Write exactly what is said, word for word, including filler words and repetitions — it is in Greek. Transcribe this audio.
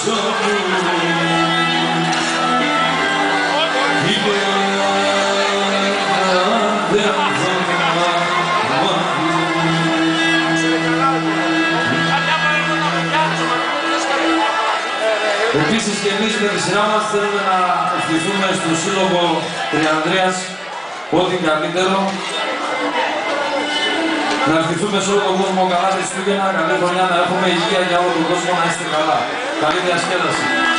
Επίσης και εμείς με τη σειρά μας θέλουμε να ευχηθούμε στο Σύλλογο Τριανδρίας ό,τι καλύτερο. Να ευχηθούμε σε όλο τον κόσμο καλά Χριστούγεννα, καλή χρονιά, να έχουμε υγεία για όλο τον κόσμο, να είστε καλά. Καλή διασκέδαση.